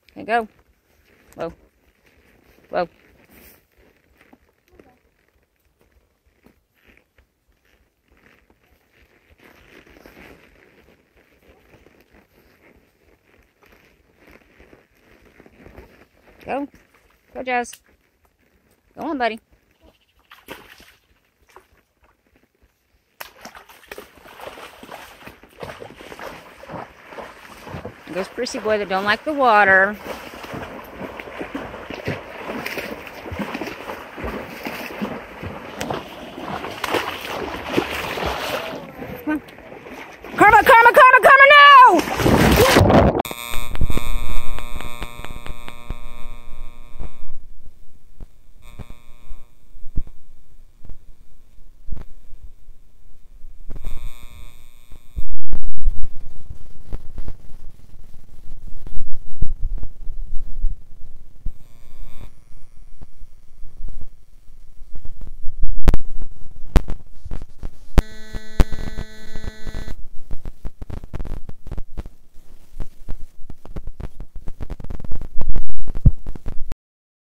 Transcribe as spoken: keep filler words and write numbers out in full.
Okay, go. Whoa. Whoa. Go. Go, Jazz. Go on, buddy. There's Prissy boy that don't like the water.